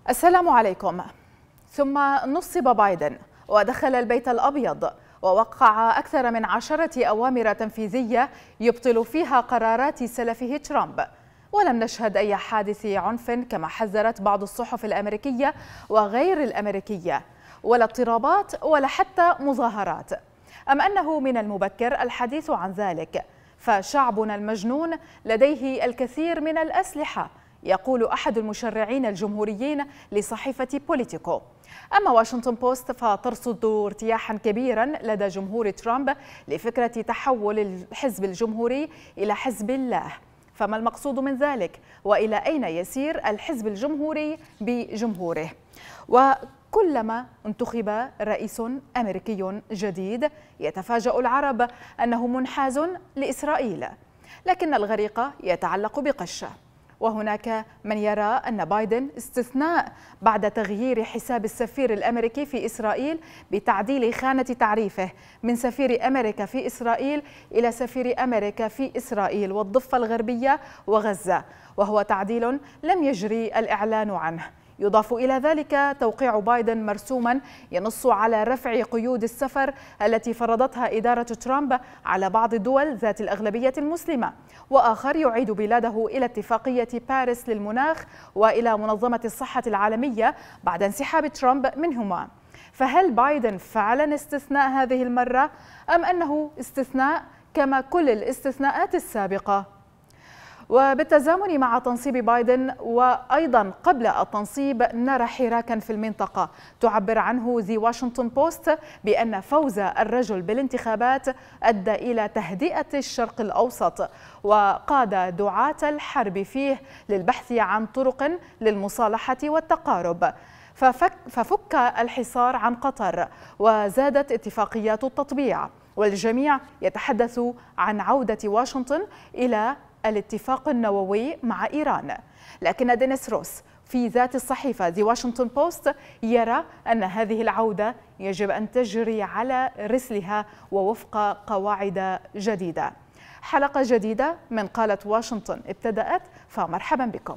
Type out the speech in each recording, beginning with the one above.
السلام عليكم. ثم نصب بايدن ودخل البيت الأبيض ووقع أكثر من 10 أوامر تنفيذية يبطل فيها قرارات سلفه ترامب، ولم نشهد أي حادث عنف كما حذرت بعض الصحف الأمريكية وغير الأمريكية، ولا اضطرابات ولا حتى مظاهرات. أم أنه من المبكر الحديث عن ذلك؟ فشعبنا المجنون لديه الكثير من الأسلحة، يقول أحد المشرعين الجمهوريين لصحيفة بوليتيكو. أما واشنطن بوست فترصد ارتياحا كبيرا لدى جمهور ترامب لفكرة تحول الحزب الجمهوري إلى حزب الله. فما المقصود من ذلك؟ وإلى أين يسير الحزب الجمهوري بجمهوره؟ وكلما انتخب رئيس أمريكي جديد يتفاجأ العرب أنه منحاز لإسرائيل، لكن الغريق يتعلق بقشة. وهناك من يرى أن بايدن استثناء بعد تغيير حساب السفير الأمريكي في إسرائيل بتعديل خانة تعريفه من سفير أمريكا في إسرائيل إلى سفير أمريكا في إسرائيل والضفة الغربية وغزة، وهو تعديل لم يجري الإعلان عنه. يضاف إلى ذلك توقيع بايدن مرسوما ينص على رفع قيود السفر التي فرضتها إدارة ترامب على بعض الدول ذات الأغلبية المسلمة، وآخر يعيد بلاده إلى اتفاقية باريس للمناخ وإلى منظمة الصحة العالمية بعد انسحاب ترامب منهما. فهل بايدن فعلا استثناء هذه المرة أم أنه استثناء كما كل الاستثناءات السابقة؟ وبالتزامن مع تنصيب بايدن وأيضا قبل التنصيب نرى حراكا في المنطقة تعبر عنه ذا واشنطن بوست بأن فوز الرجل بالانتخابات أدى إلى تهدئة الشرق الأوسط وقاد دعاة الحرب فيه للبحث عن طرق للمصالحة والتقارب، ففك الحصار عن قطر وزادت اتفاقيات التطبيع، والجميع يتحدث عن عودة واشنطن إلى الاتفاق النووي مع إيران. لكن دينيس روس في ذات الصحيفة ذا واشنطن بوست يرى أن هذه العودة يجب أن تجري على رسلها ووفق قواعد جديدة. حلقة جديدة من قالة واشنطن ابتدأت، فمرحبا بكم.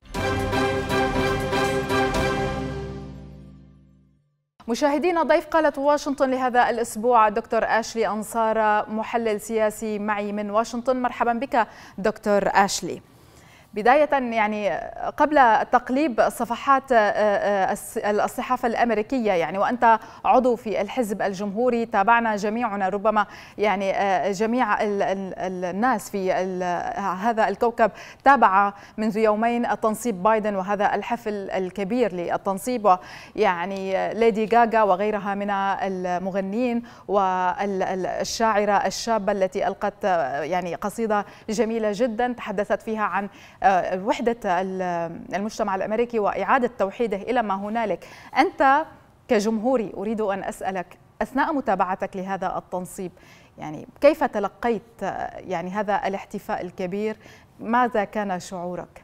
مشاهدينا، ضيف قالة واشنطن لهذا الأسبوع دكتور آشلي أنصارة، محلل سياسي معي من واشنطن. مرحبا بك دكتور آشلي. بداية قبل تقليب صفحات الصحافة الأمريكية وأنت عضو في الحزب الجمهوري، تابعنا جميعنا ربما جميع الناس في هذا الكوكب تابع منذ يومين تنصيب بايدن وهذا الحفل الكبير للتنصيب، ليدي غاغا وغيرها من المغنيين والشاعرة الشابة التي ألقت قصيدة جميلة جدا تحدثت فيها عن وحدة المجتمع الأمريكي وإعادة توحيده إلى ما هنالك. أنت كجمهوري أريد أن أسألك أثناء متابعتك لهذا التنصيب كيف تلقيت هذا الاحتفاء الكبير؟ ماذا كان شعورك؟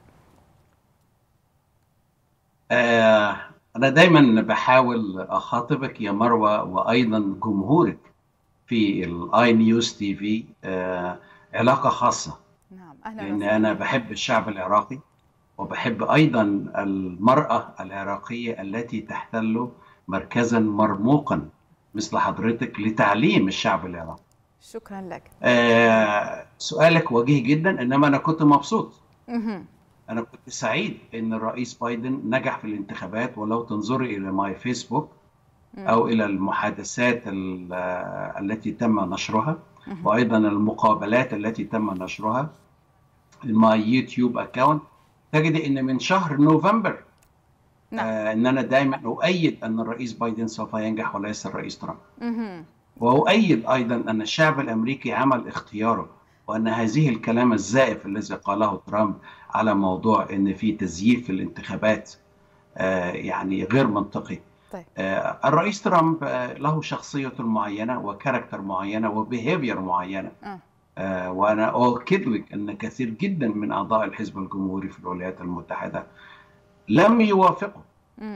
أنا دايما بحاول أخاطبك يا مروة وأيضا جمهورك في iNews TV علاقة خاصة، لأن أنا بحب الشعب العراقي وبحب أيضا المرأة العراقية التي تحتل مركزا مرموقا مثل حضرتك لتعليم الشعب العراقي. شكرا لك. سؤالك وجيه جدا، إنما أنا كنت مبسوط. أنا كنت سعيد إن الرئيس بايدن نجح في الانتخابات، ولو تنظري إلى ماي فيسبوك أو إلى المحادثات التي تم نشرها وأيضا المقابلات التي تم نشرها الماي يوتيوب اكاونت، تجد ان من شهر نوفمبر ان انا دائما اؤيد ان الرئيس بايدن سوف ينجح وليس الرئيس ترامب. واؤيد ايضا ان الشعب الامريكي عمل اختياره، وان هذه الكلام الزائف الذي قاله ترامب على موضوع ان في تزييف في الانتخابات غير منطقي. طيب. الرئيس ترامب له شخصية معينة وكاركتر معينة وبيهيفير معينة. وأنا أؤكد لك أن كثير جدا من أعضاء الحزب الجمهوري في الولايات المتحدة لم يوافقوا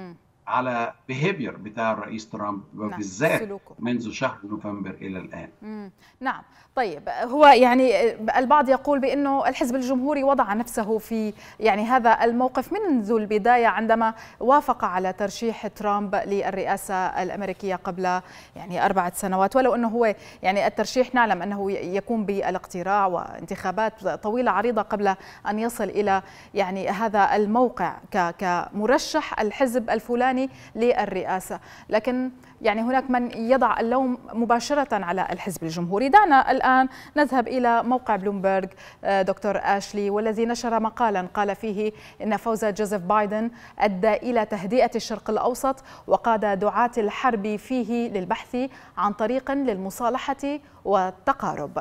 على behavior بتاع الرئيس ترامب، وبالذات منذ شهر نوفمبر إلى الآن. نعم. طيب، هو يعني البعض يقول بأنه الحزب الجمهوري وضع نفسه في يعني هذا الموقف منذ البداية عندما وافق على ترشيح ترامب للرئاسة الأمريكية قبل يعني 4 سنوات، ولو أنه هو يعني الترشيح نعلم أنه يكون بالاقتراع وانتخابات طويلة عريضة قبل أن يصل إلى يعني هذا الموقع كمرشح الحزب الفلاني للرئاسة. لكن يعني هناك من يضع اللوم مباشرة على الحزب الجمهوري. دعنا الآن نذهب إلى موقع بلومبرج دكتور آشلي، والذي نشر مقالا قال فيه إن فوز جوزيف بايدن أدى إلى تهدئة الشرق الأوسط وقاد دعاة الحرب فيه للبحث عن طريق للمصالحة والتقارب.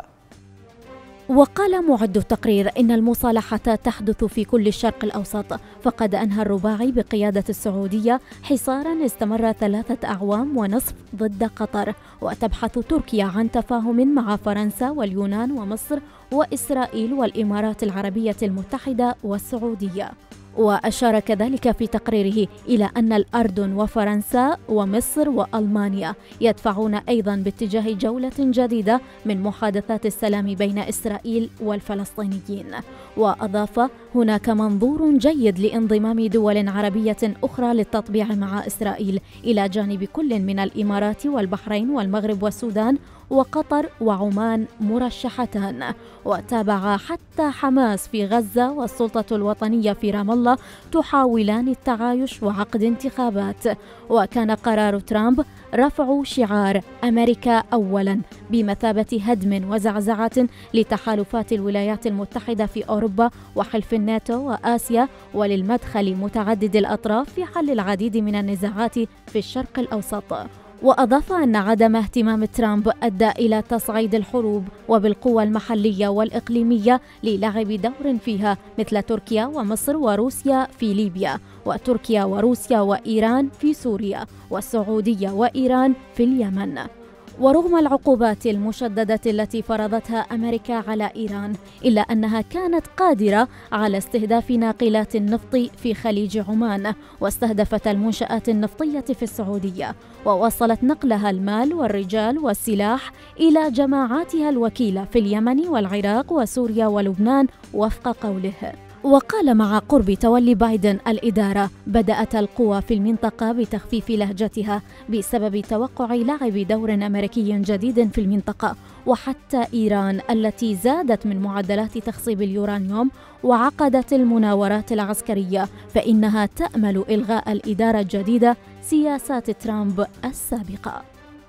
وقال معد التقرير إن المصالحة تحدث في كل الشرق الأوسط، فقد أنهى الرباعي بقيادة السعودية حصاراً استمر 3 أعوام ونصف ضد قطر، وتبحث تركيا عن تفاهم مع فرنسا واليونان ومصر وإسرائيل والإمارات العربية المتحدة والسعودية. وأشار كذلك في تقريره إلى أن الأردن وفرنسا ومصر وألمانيا يدفعون أيضاً باتجاه جولة جديدة من محادثات السلام بين إسرائيل والفلسطينيين. وأضاف: هناك منظور جيد لانضمام دول عربية أخرى للتطبيع مع إسرائيل إلى جانب كل من الإمارات والبحرين والمغرب والسودان وقطر وعمان مرشحتان. وتابع: حتى حماس في غزة والسلطة الوطنية في رام الله تحاولان التعايش وعقد انتخابات. وكان قرار ترامب رفع شعار أمريكا أولاً بمثابة هدم وزعزعة لتحالفات الولايات المتحدة في أوروبا وحلف الناتو وآسيا، وللمدخل متعدد الأطراف في حل العديد من النزاعات في الشرق الأوسط. وأضاف أن عدم اهتمام ترامب أدى إلى تصعيد الحروب وبالقوى المحلية والإقليمية للعب دور فيها، مثل تركيا ومصر وروسيا في ليبيا، وتركيا وروسيا وإيران في سوريا، والسعودية وإيران في اليمن. ورغم العقوبات المشددة التي فرضتها أمريكا على إيران، إلا أنها كانت قادرة على استهداف ناقلات النفط في خليج عمان، واستهدفت المنشآت النفطية في السعودية، وواصلت نقلها المال والرجال والسلاح إلى جماعاتها الوكيلة في اليمن والعراق وسوريا ولبنان وفق قوله. وقال: مع قرب تولي بايدن الإدارة بدأت القوى في المنطقة بتخفيف لهجتها بسبب توقع لعب دور أمريكي جديد في المنطقة. وحتى إيران التي زادت من معدلات تخصيب اليورانيوم وعقدت المناورات العسكرية، فإنها تأمل إلغاء الإدارة الجديدة سياسات ترامب السابقة.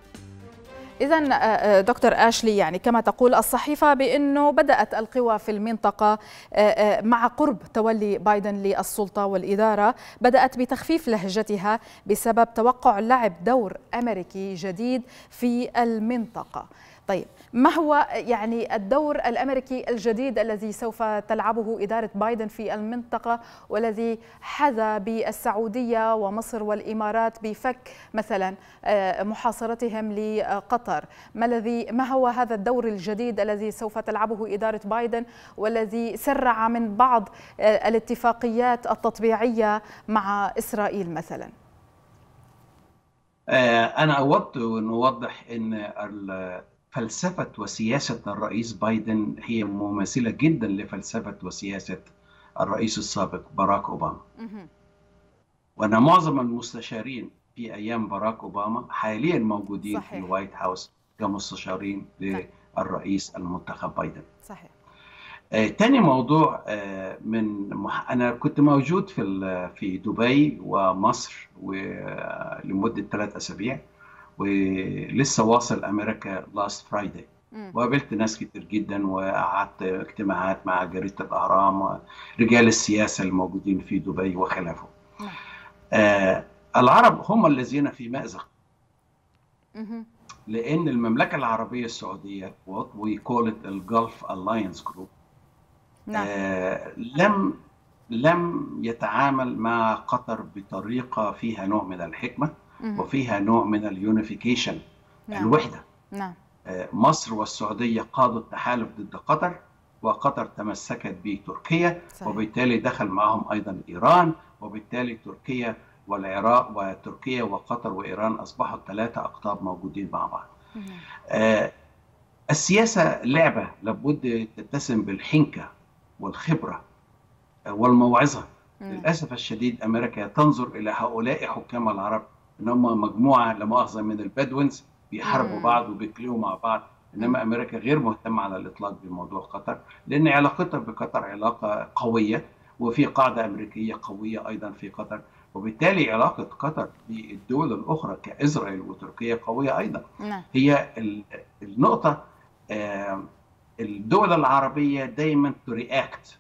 إذن دكتور آشلي، يعني كما تقول الصحيفة بأنه بدأت القوى في المنطقة مع قرب تولي بايدن للسلطة والإدارة بدأت بتخفيف لهجتها بسبب توقع لعب دور أمريكي جديد في المنطقة. طيب، ما هو يعني الدور الأمريكي الجديد الذي سوف تلعبه إدارة بايدن في المنطقة، والذي حذا بالسعودية ومصر والإمارات بفك مثلا محاصرتهم لقطر؟ ما هو هذا الدور الجديد الذي سوف تلعبه إدارة بايدن، والذي سرع من بعض الاتفاقيات التطبيعية مع إسرائيل مثلا؟ أنا أود أن أوضح أن فلسفة وسياسة الرئيس بايدن هي مماثلة جدا لفلسفة وسياسة الرئيس السابق باراك أوباما. وأن معظم المستشارين في أيام باراك أوباما حاليا موجودين في الوايت هاوس كمستشارين للرئيس المنتخب بايدن. صحيح. تاني موضوع، أنا كنت موجود في دبي ومصر لمدة 3 أسابيع، ولسه واصل أمريكا لاست فرايداي، وقابلت ناس كتير جدا، وقعدت اجتماعات مع جريدة الأهرام ورجال السياسة الموجودين في دبي وخلافه. العرب هم الذين في مأزق، لأن المملكة العربية السعودية what we call it الجولف Alliance Group لم يتعامل مع قطر بطريقة فيها نوع من الحكمة وفيها نوع من اليونيفيكيشن، الوحدة. مصر والسعودية قادوا التحالف ضد قطر، وقطر تمسكت بتركيا، وبالتالي دخل معهم أيضا إيران، وبالتالي تركيا والعراق وتركيا وقطر وإيران أصبحوا 3 أقطاب موجودين مع بعض. السياسة لعبة لابد تتسم بالحنكة والخبرة والموعظة. للأسف الشديد أمريكا تنظر إلى هؤلاء حكام العرب إن هم مجموعة لا مؤاخذة من البدوينز بيحاربوا بعض وبيكلوا مع بعض، إنما أمريكا غير مهتمة على الإطلاق بموضوع قطر، لأن علاقتها بقطر علاقة قوية وفي قاعدة أمريكية قوية أيضا في قطر، وبالتالي علاقة قطر بالدول الأخرى كإسرائيل وتركيا قوية أيضا. هي النقطة الدول العربية دايما ترياكت،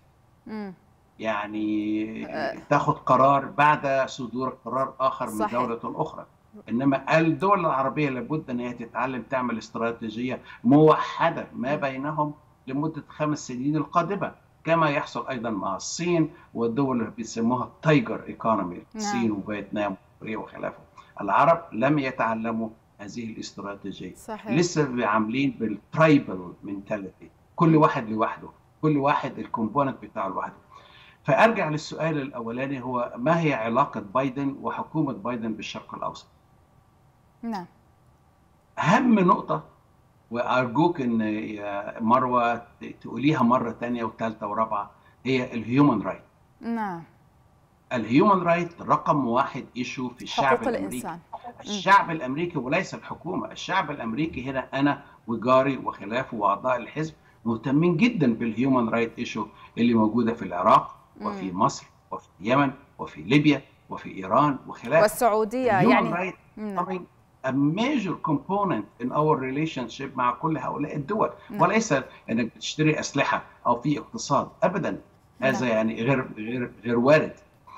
يعني تاخذ قرار بعد صدور قرار آخر من دولة أخرى، إنما الدول العربية لابد أن هي تتعلم تعمل استراتيجية موحدة ما بينهم لمدة 5 سنين القادمة، كما يحصل أيضا مع الصين والدول اللي بيسموها التايجر ايكونومي، الصين وفيتنام وكوريا وخلافه. العرب لم يتعلموا هذه الاستراتيجية، لسه عاملين بالترايبل مينتاليتي، كل واحد لوحده، كل واحد الكومبوننت بتاعه لوحده. فأرجع للسؤال الأولاني، هو ما هي علاقة بايدن وحكومة بايدن بالشرق الأوسط؟ نعم. أهم نقطة، وأرجوك إن يا مروة تقوليها مرة تانية وثالثة ورابعة، هي الهيومن رايت. نعم. الهيومن رايت رقم 1 إيشو في الشعب الأمريكي. الشعب الأمريكي وليس الحكومة، الشعب الأمريكي هنا أنا وجاري وخلافه وأعضاء الحزب مهتمين جدا بالهيومن رايت إيشو اللي موجودة في العراق وفي مصر وفي اليمن وفي ليبيا وفي إيران وخلافه والسعودية. يعني a major component in our relationship مع كل هؤلاء الدول، وليس انك تشتري اسلحه او في اقتصاد ابدا، هذا يعني غير وارد.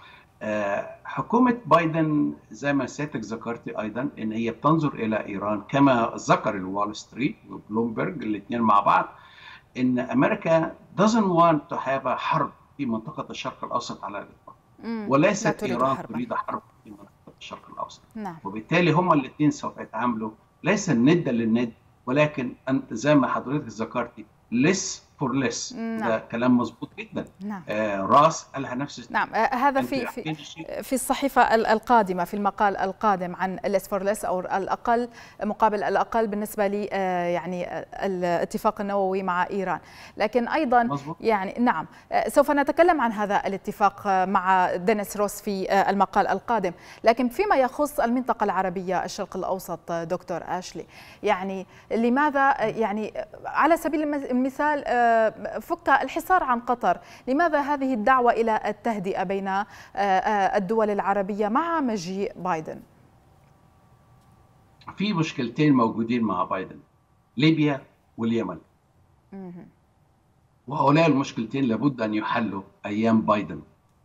حكومه بايدن زي ما سيادتك ذكرتي ايضا ان هي بتنظر الى ايران كما ذكر الوول ستريت وبلومبرج الاثنين مع بعض، ان امريكا doesn't want to have a حرب في منطقه الشرق الاوسط على الاطلاق، وليست ايران تريد حرب في منطقه الشرق الاوسط. وبالتالي هما الاثنين سوف يتعاملوا ليس الند للند، ولكن انت زي ما حضرتك ذكرتي less for less. ده كلام مظبوط جدا. راس قالها نفس هذا في الصحيفه القادمه، في المقال القادم عن less for less او الاقل مقابل الاقل بالنسبه لي يعني الاتفاق النووي مع ايران. لكن ايضا مزبوط. يعني سوف نتكلم عن هذا الاتفاق مع دينيس روس في المقال القادم، لكن فيما يخص المنطقه العربيه الشرق الاوسط دكتور آشلي، يعني لماذا يعني على سبيل المثال فك الحصار عن قطر، لماذا هذه الدعوة إلى التهدئة بين الدول العربية مع مجيء بايدن؟ في مشكلتين موجودين مع بايدن، ليبيا واليمن. وهؤلاء المشكلتين لابد أن يحلوا أيام بايدن.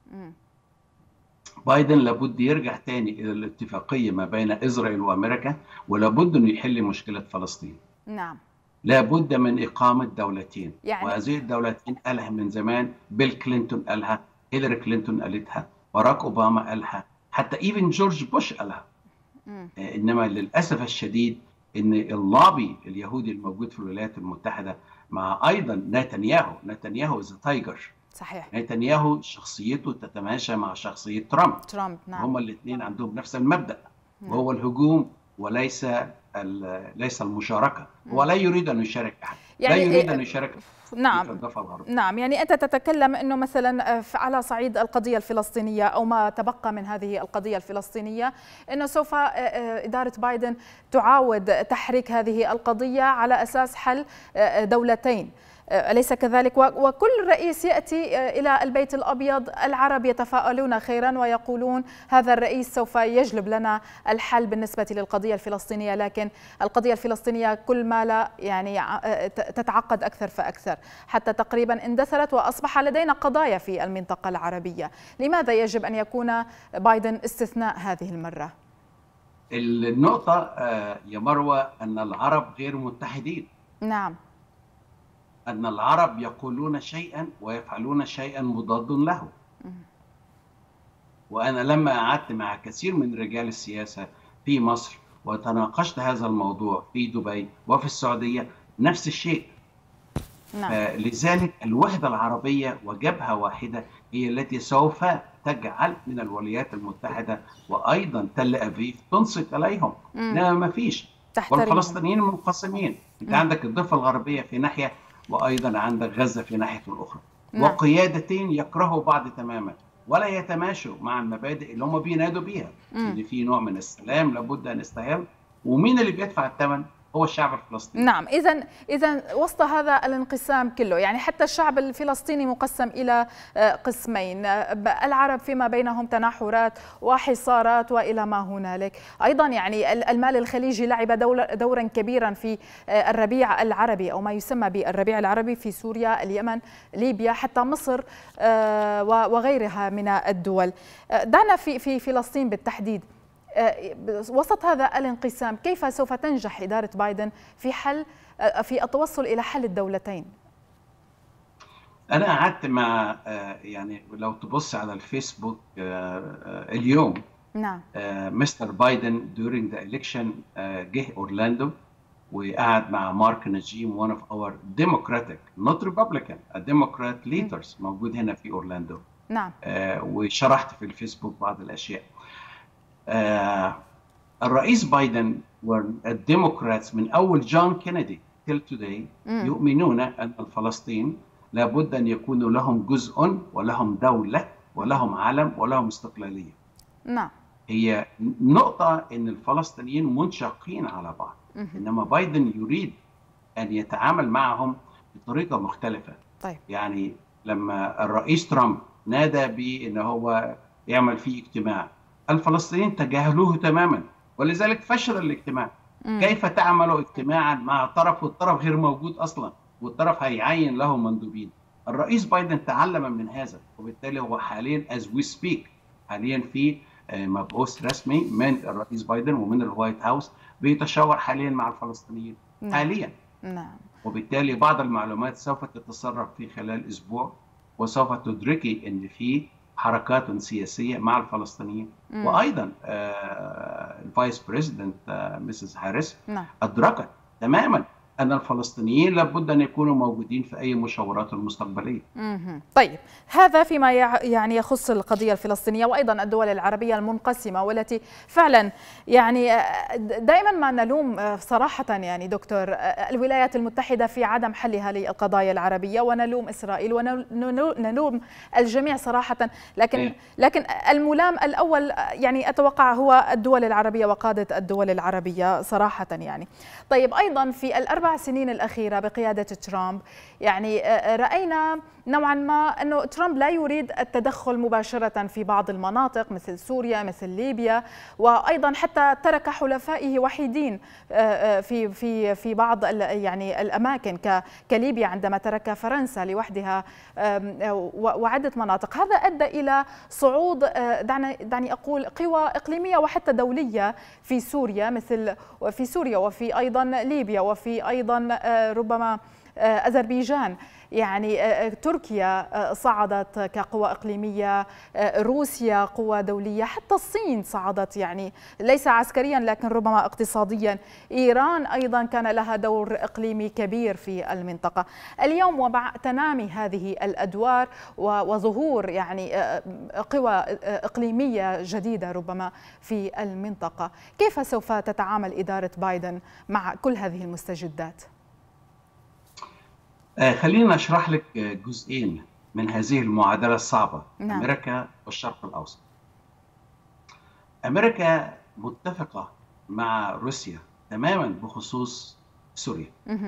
بايدن لابد يرجع تاني إلى الاتفاقية ما بين إسرائيل وأمريكا، ولابد أنه يحل مشكلة فلسطين. نعم. لابد من إقامة دولتين، يعني وهذه الدولتين قالها من زمان، بيل كلينتون قالها، هيلاري كلينتون قالتها، باراك أوباما قالها، حتى إيفن جورج بوش قالها. إنما للأسف الشديد إن اللابي اليهودي الموجود في الولايات المتحدة مع أيضا نتنياهو إز تايجر. صحيح. نتنياهو شخصيته تتماشى مع شخصية ترامب. نعم. هما الاثنين عندهم نفس المبدأ، وهو الهجوم وليس المشاركة. هو لا يريد أن يشارك أحد، يعني لا يريد أن يشارك. نعم، يعني أنت تتكلم أنه مثلا على صعيد القضية الفلسطينية أو ما تبقى من هذه القضية الفلسطينية، أنه سوف إدارة بايدن تعاود تحريك هذه القضية على أساس حل دولتين، أليس كذلك؟ وكل رئيس يأتي إلى البيت الأبيض العرب يتفاءلون خيرا ويقولون هذا الرئيس سوف يجلب لنا الحل بالنسبة للقضية الفلسطينية، لكن القضية الفلسطينية كل ما لا يعني تتعقد أكثر فأكثر، حتى تقريبا اندثرت وأصبح لدينا قضايا في المنطقة العربية. لماذا يجب أن يكون بايدن استثناء هذه المرة؟ النقطة يا مروة أن العرب غير متحدين. نعم. أن العرب يقولون شيئا ويفعلون شيئا مضاد له. وأنا لما قعدت مع كثير من رجال السياسة في مصر وتناقشت هذا الموضوع في دبي وفي السعودية نفس الشيء. نعم. لذلك الوحدة العربية وجبهة واحدة هي التي سوف تجعل من الولايات المتحدة وأيضا تل أبيب تنصت عليهم. إنما ما فيش، والفلسطينيين منقسمين. أنت عندك الضفة الغربية في ناحية، وأيضا عندك غزة في ناحية الأخرى، وقيادتين يكرهوا بعض تماما ولا يتماشوا مع المبادئ اللي هم بينادوا بيها، إن في نوع من السلام لابد أن يستمر. ومين اللي بيدفع الثمن؟ هو الشعب الفلسطيني. نعم، إذا وسط هذا الانقسام كله، يعني حتى الشعب الفلسطيني مقسم إلى قسمين، العرب فيما بينهم تناحرات وحصارات وإلى ما هنالك. أيضا يعني المال الخليجي لعب دورا كبيرا في الربيع العربي أو ما يسمى بالربيع العربي في سوريا، اليمن، ليبيا، حتى مصر وغيرها من الدول. دعنا في فلسطين بالتحديد. وسط هذا الانقسام كيف سوف تنجح إدارة بايدن في التوصل إلى حل الدولتين؟ أنا قعدت مع يعني لو تبص على الفيسبوك اليوم، نعم، مستر بايدن during the election جه أورلاندو وقعد مع مارك نجيم one of our democratic not republican democrat leaders موجود هنا في أورلاندو. نعم، وشرحت في الفيسبوك بعض الأشياء. الرئيس بايدن والديمقراطس من أول جون كينيدي till today يؤمنون أن الفلسطين لابد أن يكونوا لهم جزء ولهم دولة ولهم علم ولهم استقلالية. نعم، هي نقطة أن الفلسطينيين منشقين على بعض، إنما بايدن يريد أن يتعامل معهم بطريقة مختلفة. طيب. يعني لما الرئيس ترامب نادى بأن هو يعمل فيه اجتماع، الفلسطينيين تجاهلوه تماما ولذلك فشل الاجتماع. كيف تعمل اجتماعا مع طرف والطرف غير موجود اصلا والطرف هيعين له مندوبين؟ الرئيس بايدن تعلم من هذا، وبالتالي هو حاليا as we speak حاليا في مبعوث رسمي من الرئيس بايدن ومن الوايت هاوس بيتشاور حاليا مع الفلسطينيين. حاليا. نعم. وبالتالي بعض المعلومات سوف تتسرب في خلال اسبوع، وسوف تدركي ان في حركات سياسية مع الفلسطينيين. وأيضا الفايس بريزيدنت مسز هاريس أدركت تماما أن الفلسطينيين لابد أن يكونوا موجودين في أي مشاورات المستقبلية. طيب، هذا فيما يعني يخص القضية الفلسطينية، وأيضا الدول العربية المنقسمة والتي فعلا يعني دائما ما نلوم صراحة يعني دكتور الولايات المتحدة في عدم حلها للقضايا العربية، ونلوم إسرائيل ونلوم الجميع صراحة، لكن الملام الأول يعني أتوقع هو الدول العربية وقادة الدول العربية صراحة يعني. طيب، أيضا في الأربع سنين الأخيرة بقيادة ترامب يعني رأينا نوعا ما أنه ترامب لا يريد التدخل مباشرة في بعض المناطق مثل سوريا مثل ليبيا، وأيضا حتى ترك حلفائه وحيدين في بعض يعني الأماكن كليبيا عندما ترك فرنسا لوحدها وعدة مناطق. هذا أدى إلى صعود دعني أقول قوى إقليمية وحتى دولية في سوريا، مثل في سوريا وفي أيضا ليبيا وفي أيضا ربما أذربيجان. يعني تركيا صعدت كقوة إقليمية، روسيا قوة دولية، حتى الصين صعدت يعني ليس عسكريا لكن ربما اقتصاديا. إيران أيضا كان لها دور إقليمي كبير في المنطقة. اليوم ومع تنامي هذه الأدوار وظهور يعني قوى إقليمية جديدة ربما في المنطقة، كيف سوف تتعامل إدارة بايدن مع كل هذه المستجدات؟ خلينا أشرح لك جزئين من هذه المعادلة الصعبة. نعم. أمريكا والشرق الأوسط. أمريكا متفقة مع روسيا تماما بخصوص سوريا.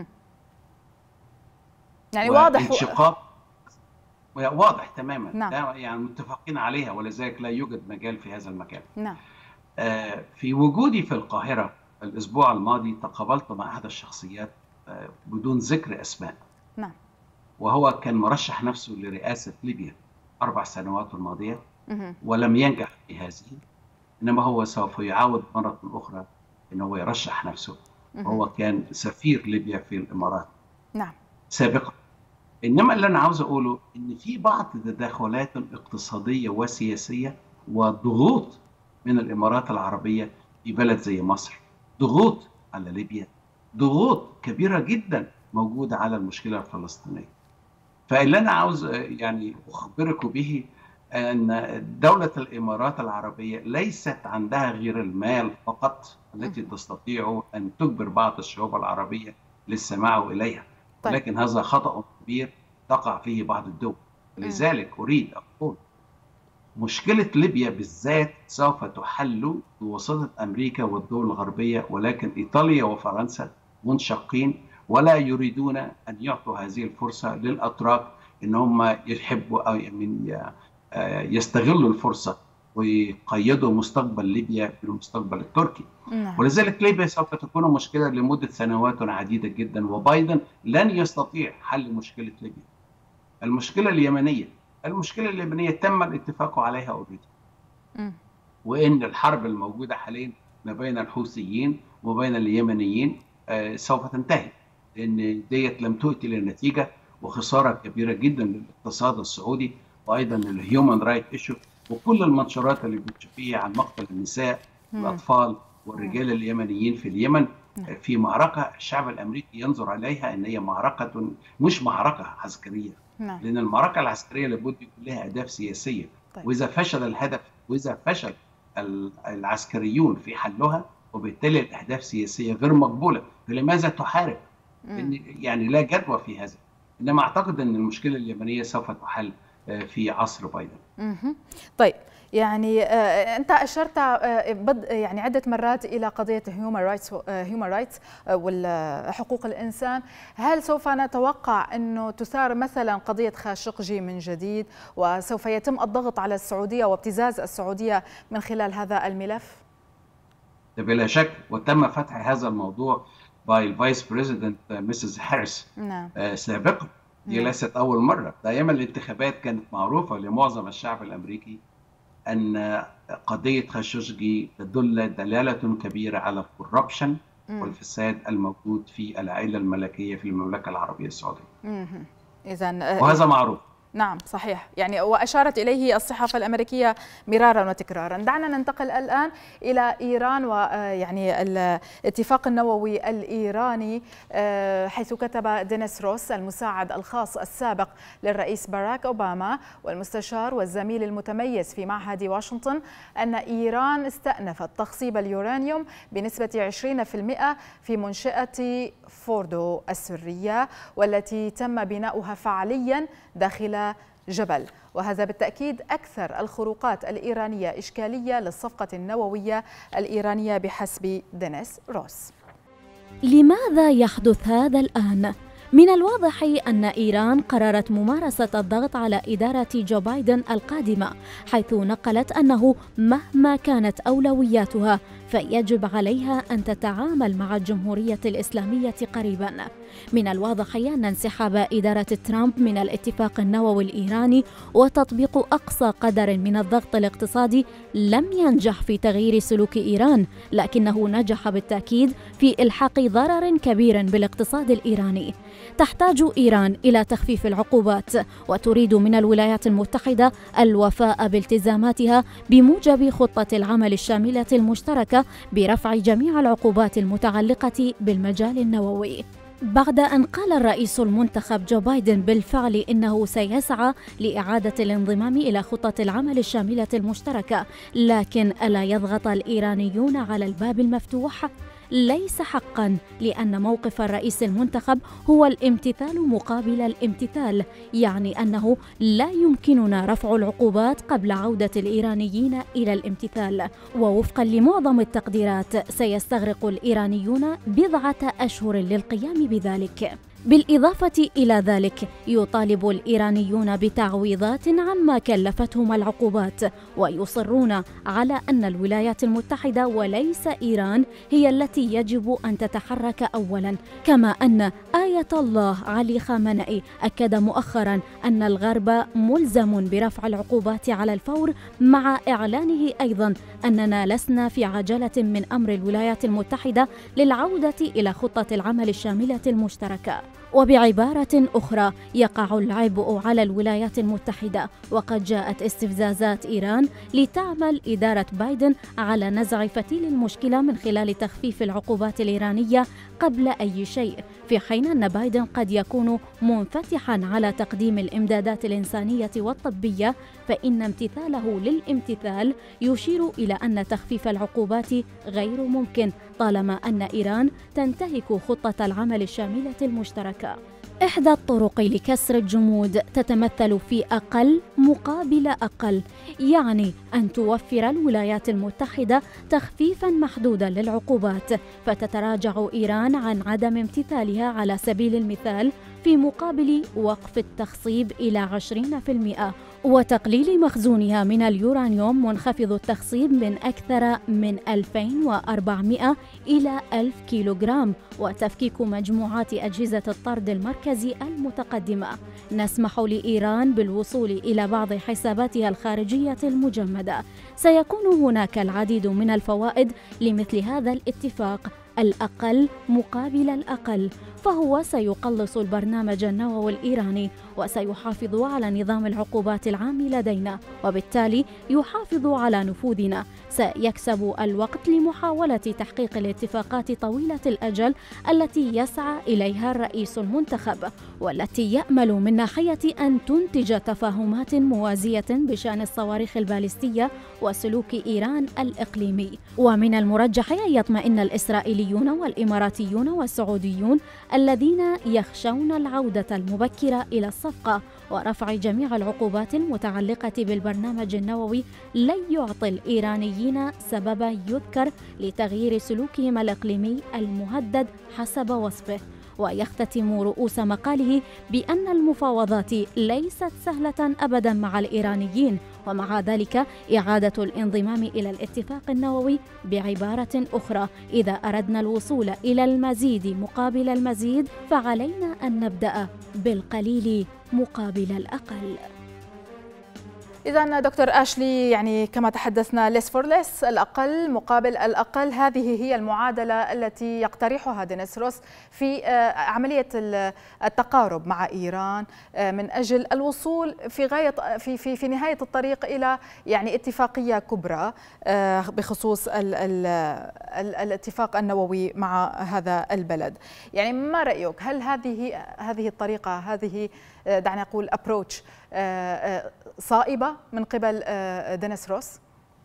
يعني واضح انشقاق واضح تماما. نعم. يعني متفقين عليها، ولذلك لا يوجد مجال في هذا المكان. نعم. في وجودي في القاهرة الأسبوع الماضي تقابلت مع أحد الشخصيات بدون ذكر أسماء. نعم. وهو كان مرشح نفسه لرئاسة ليبيا 4 سنوات الماضية ولم ينجح في هذه، إنما هو سوف يعاود مرة أخرى إن هو يرشح نفسه. وهو كان سفير ليبيا في الإمارات. نعم. سابقا. إنما اللي أنا عاوز أقوله إن في بعض التدخلات اقتصادية وسياسية وضغوط من الإمارات العربية في بلد زي مصر، ضغوط على ليبيا، ضغوط كبيرة جدا موجودة على المشكلة الفلسطينية. فاللي أنا عاوز يعني أخبركم به أن دولة الإمارات العربية ليست عندها غير المال فقط التي تستطيع أن تجبر بعض الشعوب العربية للسماع إليها، ولكن هذا خطأ كبير تقع فيه بعض الدول. لذلك أريد أقول مشكلة ليبيا بالذات سوف تحل بواسطة أمريكا والدول الغربية، ولكن إيطاليا وفرنسا منشقين ولا يريدون أن يعطوا هذه الفرصة للأتراك إن هم يحبوا أو يستغلوا الفرصة ويقيدوا مستقبل ليبيا بالمستقبل التركي. ولذلك ليبيا سوف تكون مشكلة لمدة سنوات عديدة جدا، وبايدن لن يستطيع حل مشكلة ليبيا. المشكلة اليمنية تم الاتفاق عليها اوريدي، وإن الحرب الموجودة حاليا ما بين الحوثيين وبين اليمنيين سوف تنتهي، لأن ديت لم تؤتي للنتيجة، وخسارة كبيرة جدا للاقتصاد السعودي، وأيضا الهيومن رايت ايشو، وكل المنشورات اللي بتشوفيها عن مقتل النساء والأطفال والرجال اليمنيين في اليمن في معركة الشعب الأمريكي ينظر عليها أن هي معركة مش معركة عسكرية، لأن المعركة العسكرية لابد يكون لها أهداف سياسية. وإذا فشل الهدف، وإذا فشل العسكريون في حلها، وبالتالي الأهداف السياسية غير مقبولة، فلماذا تحارب؟ يعني لا جدوى في هذا. إنما أعتقد أن المشكلة اليمنية سوف تحل في عصر بايدن. طيب، يعني أنت أشرت يعني عدة مرات إلى قضية human rights والحقوق الإنسان. هل سوف نتوقع أنه تثار مثلا قضية خاشقجي من جديد، وسوف يتم الضغط على السعودية وابتزاز السعودية من خلال هذا الملف؟ بلا شك، وتم فتح هذا الموضوع باي الفايس بريزيدنت مسز هاريس سابقا. دي ليست أول مرة، ده أيام الانتخابات كانت معروفة لمعظم الشعب الأمريكي أن قضية خاشقجي تدل دلالة كبيرة على الكوربشن والفساد الموجود في العائلة الملكية في المملكة العربية السعودية. وهذا معروف. نعم صحيح، يعني وأشارت إليه الصحافة الأمريكية مرارا وتكرارا. دعنا ننتقل الآن إلى إيران، ويعني الاتفاق النووي الإيراني، حيث كتب دينيس روس المساعد الخاص السابق للرئيس باراك أوباما والمستشار والزميل المتميز في معهد واشنطن أن إيران استأنفت تخصيب اليورانيوم بنسبة 20% في منشأة فوردو السرية، والتي تم بناؤها فعليا داخل جبل. وهذا بالتأكيد أكثر الخروقات الإيرانية إشكالية للصفقة النووية الإيرانية بحسب دينيس روس. لماذا يحدث هذا الآن؟ من الواضح أن إيران قررت ممارسة الضغط على إدارة جو بايدن القادمة، حيث نقلت أنه مهما كانت أولوياتها فيجب عليها أن تتعامل مع الجمهورية الإسلامية قريباً. من الواضح أن انسحاب إدارة ترامب من الاتفاق النووي الإيراني وتطبيق أقصى قدر من الضغط الاقتصادي لم ينجح في تغيير سلوك إيران، لكنه نجح بالتأكيد في إلحاق ضرر كبير بالاقتصاد الإيراني. تحتاج إيران إلى تخفيف العقوبات، وتريد من الولايات المتحدة الوفاء بالتزاماتها بموجب خطة العمل الشاملة المشتركة برفع جميع العقوبات المتعلقة بالمجال النووي. بعد أن قال الرئيس المنتخب جو بايدن بالفعل إنه سيسعى لإعادة الانضمام إلى خطة العمل الشاملة المشتركة، لكن ألا يضغط الإيرانيون على الباب المفتوح؟ ليس حقاً، لأن موقف الرئيس المنتخب هو الامتثال مقابل الامتثال، يعني أنه لا يمكننا رفع العقوبات قبل عودة الإيرانيين إلى الامتثال. ووفقاً لمعظم التقديرات سيستغرق الإيرانيون بضعة أشهر للقيام بذلك. بالإضافة إلى ذلك يطالب الإيرانيون بتعويضات عما كلفتهم العقوبات، ويصرون على أن الولايات المتحدة وليس إيران هي التي يجب أن تتحرك أولاً، كما أن آية الله علي خامنئي أكد مؤخراً أن الغرب ملزم برفع العقوبات على الفور، مع إعلانه أيضاً أننا لسنا في عجلة من أمر الولايات المتحدة للعودة إلى خطة العمل الشاملة المشتركة. وبعبارة أخرى يقع العبء على الولايات المتحدة، وقد جاءت استفزازات إيران لتعمل إدارة بايدن على نزع فتيل المشكلة من خلال تخفيف العقوبات الإيرانية قبل أي شيء، في حين أن بايدن قد يكون منفتحاً على تقديم الإمدادات الإنسانية والطبية، فإن امتثاله للامتثال يشير إلى أن تخفيف العقوبات غير ممكن طالما أن إيران تنتهك خطة العمل الشاملة المشتركة. إحدى الطرق لكسر الجمود تتمثل في أقل مقابل أقل، يعني أن توفر الولايات المتحدة تخفيفاً محدوداً للعقوبات، فتتراجع إيران عن عدم امتثالها على سبيل المثال في مقابل وقف التخصيب إلى 20% وتقليل مخزونها من اليورانيوم منخفض التخصيب من أكثر من 2400 إلى 1000 كيلوغرام، وتفكيك مجموعات أجهزة الطرد المركزي المتقدمة. نسمح لإيران بالوصول إلى بعض حساباتها الخارجية المجمدة. سيكون هناك العديد من الفوائد لمثل هذا الاتفاق الأقل مقابل الأقل، فهو سيقلص البرنامج النووي الإيراني وسيحافظ على نظام العقوبات العام لدينا، وبالتالي يحافظ على نفوذنا. سيكسب الوقت لمحاولة تحقيق الاتفاقات طويلة الأجل التي يسعى إليها الرئيس المنتخب، والتي يأمل من ناحية أن تنتج تفاهمات موازية بشأن الصواريخ البالستية وسلوك إيران الإقليمي. ومن المرجح أن يطمئن الإسرائيليون والإماراتيون والسعوديون الذين يخشون العودة المبكرة إلى الصفقة ورفع جميع العقوبات المتعلقة بالبرنامج النووي لن يعطي الإيرانيين سببا يذكر لتغيير سلوكهم الإقليمي المهدد حسب وصفه. ويختتم رؤوس مقاله بأن المفاوضات ليست سهلة أبدا مع الإيرانيين، ومع ذلك إعادة الانضمام إلى الاتفاق النووي بعبارة أخرى، إذا أردنا الوصول إلى المزيد مقابل المزيد فعلينا أن نبدأ بالقليل مقابل الأقل. إذن دكتور آشلي، يعني كما تحدثنا less for less، الأقل مقابل الأقل، هذه هي المعادلة التي يقترحها دينيس روس في عملية التقارب مع إيران من أجل الوصول في نهاية الطريق إلى يعني اتفاقية كبرى بخصوص الاتفاق النووي مع هذا البلد. يعني ما رأيك؟ هل هذه الطريقة، هذه دعنا نقول approach صائبة من قبل دينيس روس؟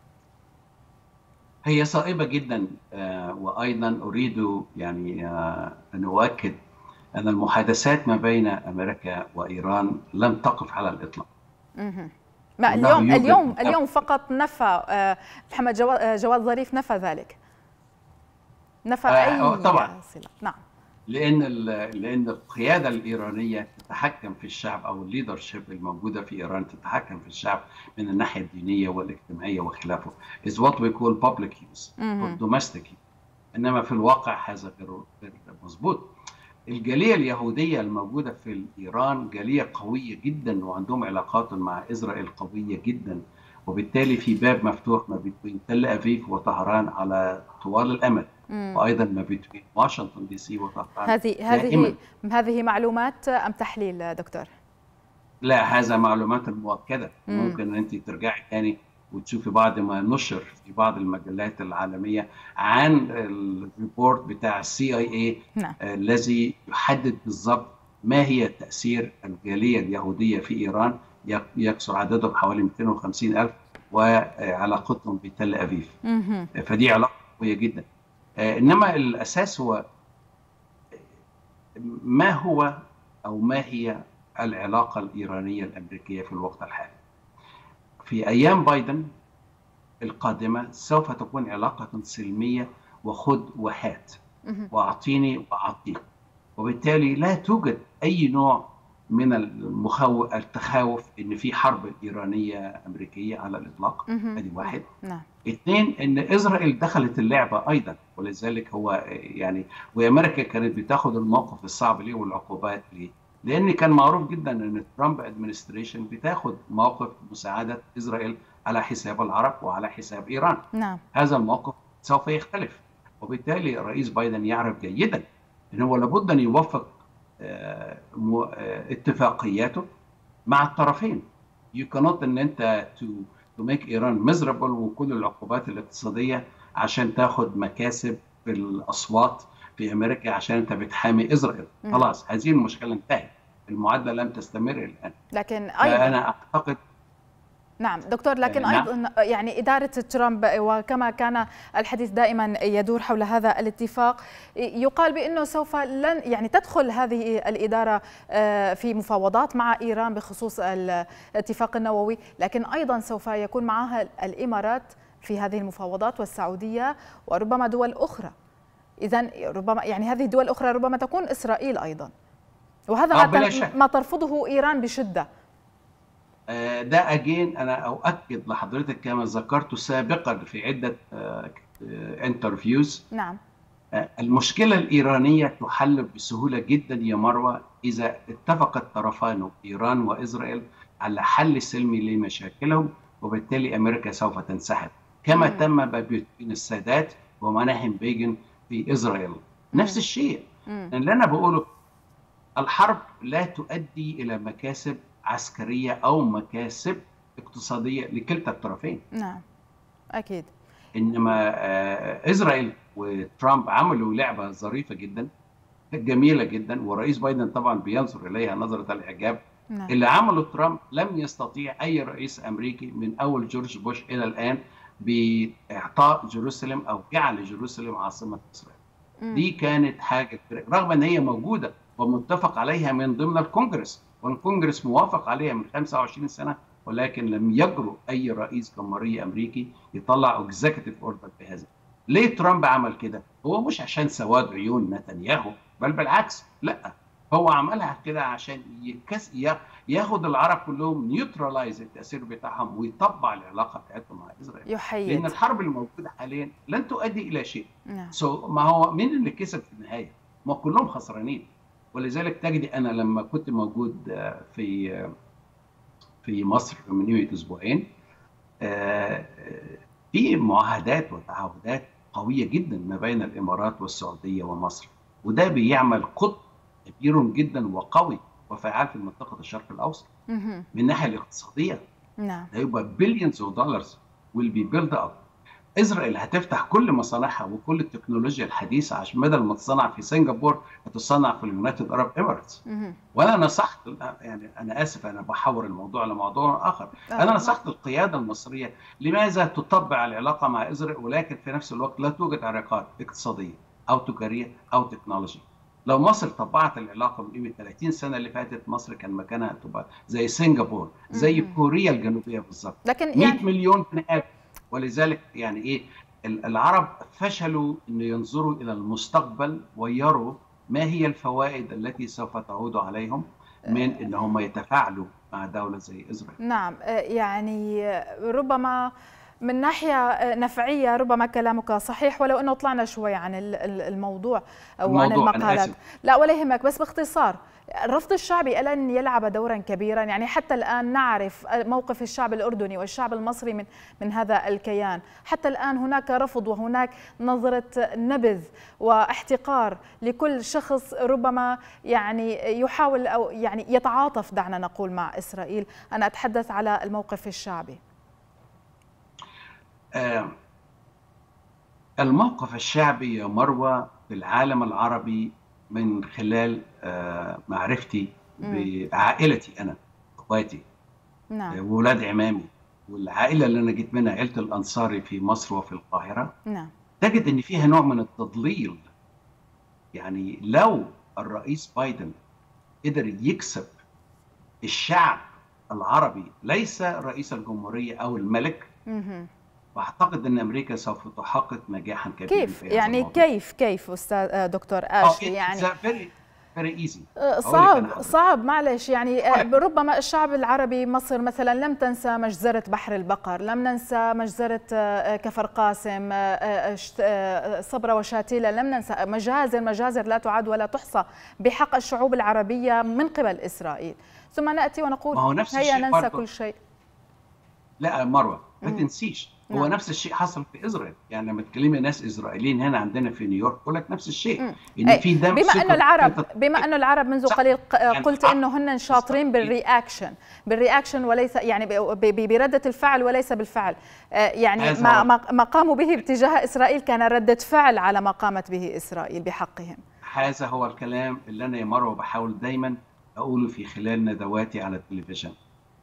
هي صائبة جدا، وأيضا أريد يعني أن أؤكد أن المحادثات ما بين أمريكا وإيران لم تقف على الإطلاق. ما اليوم فقط نفى محمد جواد ظريف نفى ذلك، نفى أي طبعا صلة. نعم، لأن القيادة الإيرانية تتحكم في الشعب، أو الليدرشيب الموجودة في إيران تتحكم في الشعب من الناحية الدينية والاجتماعية وخلافه. is what we call public use or domestic use. إنما في الواقع هذا غير مظبوط. الجالية اليهودية الموجودة في إيران جالية قوية جدا، وعندهم علاقات مع إسرائيل قوية جدا، وبالتالي في باب مفتوح ما بين تل أبيب وطهران على طوال الأمد، وأيضا ما بين واشنطن دي سي وطهران. هذه معلومات أم تحليل دكتور؟ لا، هذا معلومات مؤكدة. ممكن أن أنت ترجعي تاني وتشوفي بعض ما نشر في بعض المجلات العالمية عن الريبورت بتاع CIA الذي يحدد بالضبط ما هي تأثير الجالية اليهودية في إيران، يكسر عددهم حوالي 250,000، وعلاقتهم بتل أبيب. فدي علاقة قوية جدا. إنما الأساس هو ما هي العلاقة الإيرانية الأمريكية في الوقت الحالي. في أيام بايدن القادمة سوف تكون علاقة سلمية وخذ وهات، وأعطيني وأعطيك، وبالتالي لا توجد أي نوع من التخاوف إن في حرب إيرانية أمريكية على الإطلاق. هذه واحد. اثنين، إن إسرائيل دخلت اللعبة أيضا، ولذلك هو يعني وأمريكا كانت بتاخد الموقف الصعب ليه والعقوبات ليه، لأن كان معروف جدا إن ترامب ادمنستريشن بتاخد موقف مساعدة إسرائيل على حساب العرب وعلى حساب إيران. هذا الموقف سوف يختلف، وبالتالي الرئيس بايدن يعرف جيدا إن هو لابد أن يوفق اتفاقياته مع الطرفين. You cannot ان انت to make Iran miserable وكل العقوبات الاقتصادية عشان تاخد مكاسب في الأصوات في في امريكا عشان انت بتحامي اسرائيل. خلاص هذه المشكله انتهت، المعادله لم تستمر الان. لكن ايضا انا اعتقد نعم دكتور، لكن أيضا يعني إدارة ترامب وكما كان الحديث دائما يدور حول هذا الاتفاق، يقال بأنه سوف لن يعني تدخل هذه الإدارة في مفاوضات مع إيران بخصوص الاتفاق النووي، لكن أيضا سوف يكون معها الإمارات في هذه المفاوضات والسعودية وربما دول أخرى. إذن ربما يعني هذه الدول الأخرى ربما تكون إسرائيل أيضا، وهذا ما ترفضه إيران بشدة. ده أجين أنا أؤكد لحضرتك كما ذكرت سابقا في عدة انترفيوز. نعم. المشكلة الإيرانية تحل بسهولة جدا يا مروة إذا اتفق الطرفان إيران وإسرائيل على حل سلمي لمشاكلهم، وبالتالي أمريكا سوف تنسحب كما تم بين السادات ومناهم بيجن في إسرائيل. نفس الشيء. اللي أنا بقوله الحرب لا تؤدي إلى مكاسب عسكرية أو مكاسب اقتصادية لكلتا الطرفين. نعم أكيد. إنما إسرائيل وترامب عملوا لعبة ظريفة جدا جميلة جدا، ورئيس بايدن طبعا بينظر إليها نظرة الإعجاب. نعم. اللي عمله ترامب لم يستطيع أي رئيس أمريكي من أول جورج بوش إلى الآن بإعطاء جيروسلم أو جعل جيروسلم عاصمة إسرائيل. دي كانت حاجة رغم أن هي موجودة ومتفق عليها من ضمن الكونجرس، والكونجرس موافق عليها من 25 سنة، ولكن لم يجرؤ أي رئيس جمهورية أمريكي يطلع اكزيكتيف اوردر بهذا. ليه ترامب عمل كده؟ هو مش عشان سواد عيون نتنياهو، بل بالعكس، لا هو عملها كده عشان ياخد العرب كلهم نيوترلايز التأثير بتاعهم ويطبع العلاقة بتاعتهم مع إسرائيل. يحيد. لأن الحرب الموجودة حاليا لن تؤدي إلى شيء. نعم. ما هو مين اللي كسب في النهاية؟ ما كلهم خسرانين. ولذلك تجدي أنا لما كنت موجود في مصر من يوم أسبوعين في معاهدات وتعهدات قوية جدا ما بين الإمارات والسعودية ومصر، وده بيعمل قطب كبير جدا وقوي وفعال في منطقة الشرق الأوسط. من الناحية الاقتصادية نعم هيبقى بليونز اوف دولارز will be built up. إسرائيل هتفتح كل مصانعها وكل التكنولوجيا الحديثة عشان بدل ما تصنع في سنغافورة هتصنع في اليونايتد عرب إماراتس. وأنا نصحت، يعني أنا آسف أنا بحور الموضوع لموضوع آخر، أنا نصحت القيادة المصرية لماذا تطبع العلاقة مع إسرائيل ولكن في نفس الوقت لا توجد علاقات اقتصادية أو تجارية أو تكنولوجيا. لو مصر طبعت العلاقة من قيمة 30 سنة اللي فاتت مصر كان مكانها تبقى زي سنغافورة زي كوريا الجنوبية بالظبط، 100 مليون بني آدم. ولذلك يعني ايه العرب فشلوا ان ينظروا الى المستقبل ويروا ما هي الفوائد التي سوف تعود عليهم من ان هم يتفاعلوا مع دولة زي اسرائيل. نعم يعني ربما من ناحية نفعية ربما كلامك صحيح، ولو انه طلعنا شوي عن الموضوع وعن المقالات. لا ولا يهمك، بس باختصار الرفض الشعبي ألن يلعب دورا كبيرا؟ يعني حتى الآن نعرف موقف الشعب الأردني والشعب المصري من هذا الكيان، حتى الآن هناك رفض وهناك نظرة نبذ واحتقار لكل شخص ربما يعني يحاول أو يعني يتعاطف دعنا نقول مع إسرائيل. أنا أتحدث على الموقف الشعبي. الموقف الشعبي يا مروة في العالم العربي من خلال معرفتي بعائلتي أنا أخواتي وولاد عمامي والعائلة اللي أنا جيت منها عائلة الأنصاري في مصر وفي القاهرة، تجد أن فيها نوع من التضليل. يعني لو الرئيس بايدن قدر يكسب الشعب العربي ليس رئيس الجمهورية أو الملك، واعتقد ان امريكا سوف تحقق نجاحا كبيرا. كيف يعني كيف استاذ دكتور آش؟ يعني صعب معلش يعني ربما الشعب العربي مصر مثلا لم تنسى مجزرة بحر البقر، لم ننسى مجزرة كفر قاسم، صبرا وشاتيلا، لم ننسى مجازر لا تعد ولا تحصى بحق الشعوب العربية من قبل إسرائيل، ثم نأتي ونقول هيا ننسى كل شيء. لا مروة ما تنسيش هو نفس الشيء حصل في إسرائيل. يعني لما تكلمي ناس إسرائيليين هنا عندنا في نيويورك يقول لك نفس الشيء، إن في دم. بما أنه العرب منذ قليل قلت إنه هن شاطرين بالرياكشن وليس يعني بردة الفعل وليس بالفعل. يعني ما قاموا به اتجاه إسرائيل كان ردة فعل على ما قامت به إسرائيل بحقهم. هذا هو الكلام اللي أنا يا مروة بحاول دايما أقوله في خلال ندواتي على التلفزيون.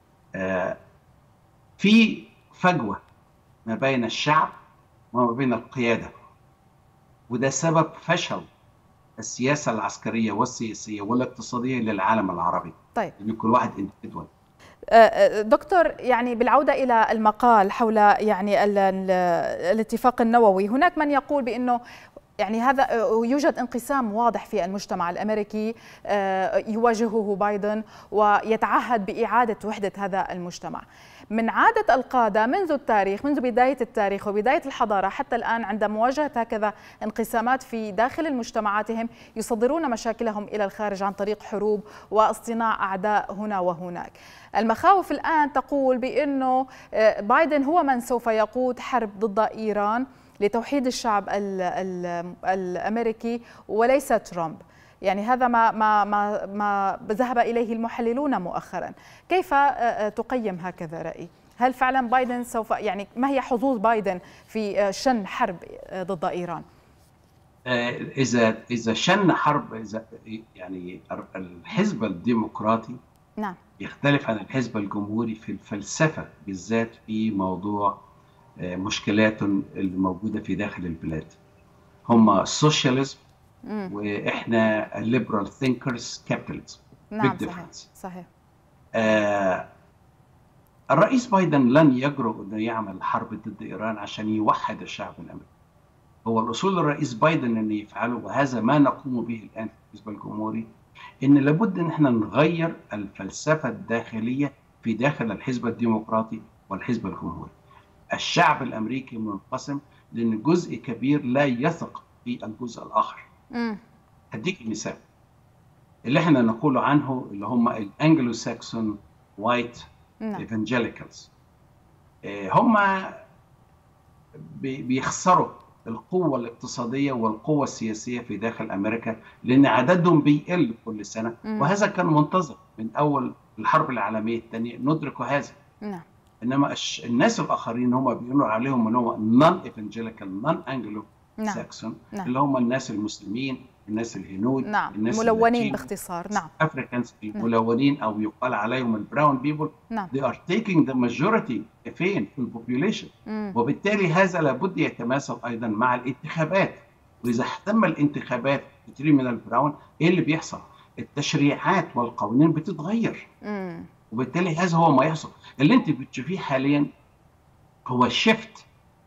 في فجوة ما بين الشعب وما بين القيادة، وده سبب فشل السياسة العسكرية والسياسية والاقتصادية للعالم العربي. طيب، إن كل واحد اندفيدوال. دكتور، يعني بالعودة إلى المقال حول يعني الاتفاق النووي، هناك من يقول بأنه يعني هذا يوجد انقسام واضح في المجتمع الأمريكي يواجهه بايدن ويتعهد بإعادة وحدة هذا المجتمع. من عادة القادة منذ التاريخ، منذ بداية التاريخ وبداية الحضارة حتى الآن، عند مواجهة هكذا انقسامات في داخل المجتمعاتهم يصدرون مشاكلهم إلى الخارج عن طريق حروب واصطناع أعداء هنا وهناك. المخاوف الآن تقول بأنه بايدن هو من سوف يقود حرب ضد إيران لتوحيد الشعب الأمريكي وليس ترامب. يعني هذا ما ذهب إليه المحللون مؤخرا. كيف تقيم هكذا رأي؟ هل فعلا بايدن سوف، يعني ما هي حظوظ بايدن في شن حرب ضد إيران؟ إذا شن حرب، يعني الحزب الديمقراطي نعم يختلف عن الحزب الجمهوري في الفلسفة، بالذات في موضوع مشكلات الموجودة في داخل البلاد. هم السوشياليزم واحنا الليبرال ثينكرز كابيتاليزم. نعم صحيح. الرئيس بايدن لن يجرؤ انه يعمل حرب ضد ايران عشان يوحد الشعب الامريكي. هو الاصول الرئيس بايدن انه يفعله، وهذا ما نقوم به الان في الحزب الجمهوري، ان لابد ان احنا نغير الفلسفه الداخليه في داخل الحزب الديمقراطي والحزب الجمهوري. الشعب الامريكي منقسم لان جزء كبير لا يثق في الجزء الاخر. هديك مثال اللي احنا نقول عنه، اللي هم الانجلو ساكسون وايت ايفانجيليكالز. هم بيخسروا القوة الاقتصادية والقوة السياسية في داخل أمريكا لأن عددهم بيقل كل سنة. وهذا كان منتظر من أول الحرب العالمية الثانية، ندرك هذا. إنما الناس الآخرين هم بيقولوا عليهم إن هو نون ايفانجيليكال نون انجلو ساكسون، اللي هم الناس المسلمين، الناس الهنود، الناس الملونين باختصار. افريكانز الملونين، او يقال عليهم البراون بيبل. they are taking the majority فين في البوبيوليشن. وبالتالي هذا لابد يتماثل ايضا مع الانتخابات. واذا احتم الانتخابات كتير من البراون، ايه اللي بيحصل؟ التشريعات والقوانين بتتغير. وبالتالي هذا هو ما يحصل. اللي انت بتشوفيه حاليا هو شيفت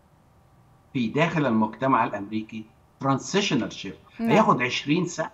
في داخل المجتمع الامريكي، ترانزيشنال شيفت، هياخد 20 سنه.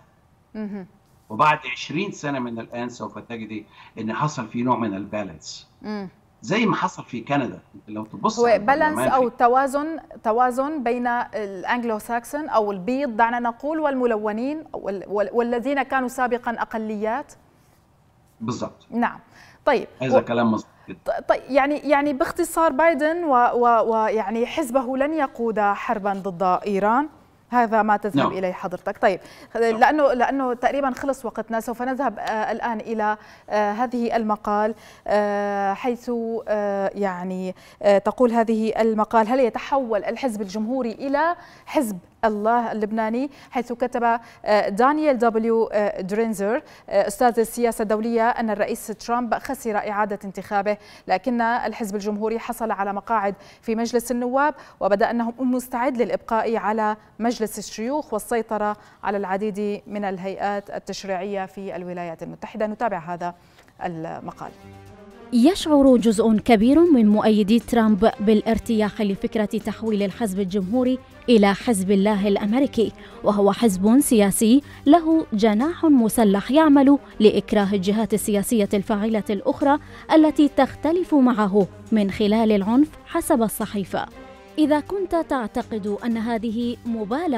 وبعد 20 سنه من الان سوف تجدي ان حصل في نوع من البالانس، زي ما حصل في كندا. لو تبص هو بالانس او توازن بين الانجلو ساكسون او البيض دعنا نقول والملونين والذين كانوا سابقا اقليات. بالضبط. نعم. طيب، هذا كلام مظبوط. طيب، يعني باختصار بايدن ويعني حزبه لن يقود حربا ضد إيران، هذا ما تذهب إليه حضرتك. طيب، لأنه تقريبا خلص وقتنا، سوف نذهب الآن إلى هذه المقال، حيث يعني تقول هذه المقال: هل يتحول الحزب الجمهوري إلى حزب الله اللبناني؟ حيث كتب دانيال دبليو درينزر أستاذ السياسة الدولية أن الرئيس ترامب خسر إعادة انتخابه، لكن الحزب الجمهوري حصل على مقاعد في مجلس النواب، وبدأ أنه مستعد للإبقاء على مجلس الشيوخ والسيطرة على العديد من الهيئات التشريعية في الولايات المتحدة. نتابع هذا المقال. يشعر جزء كبير من مؤيدي ترامب بالارتياح لفكرة تحويل الحزب الجمهوري إلى حزب الله الأمريكي، وهو حزب سياسي له جناح مسلح يعمل لإكراه الجهات السياسية الفاعلة الأخرى التي تختلف معه من خلال العنف حسب الصحيفة. إذا كنت تعتقد أن هذه مبالغة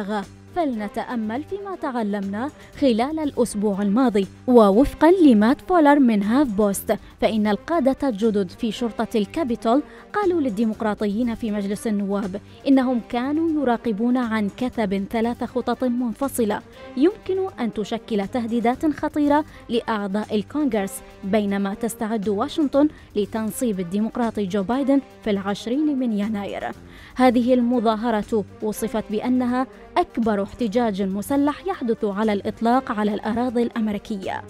فلنتأمل فيما تعلمناه خلال الأسبوع الماضي. ووفقا لمات فولر من هاف بوست، فإن القادة الجدد في شرطة الكابيتول قالوا للديمقراطيين في مجلس النواب إنهم كانوا يراقبون عن كثب 3 خطط منفصلة يمكن أن تشكل تهديدات خطيرة لأعضاء الكونغرس، بينما تستعد واشنطن لتنصيب الديمقراطي جو بايدن في 20 من يناير. هذه المظاهرة وصفت بأنها أكبر احتجاج مسلح يحدث على الإطلاق على الأراضي الأمريكية.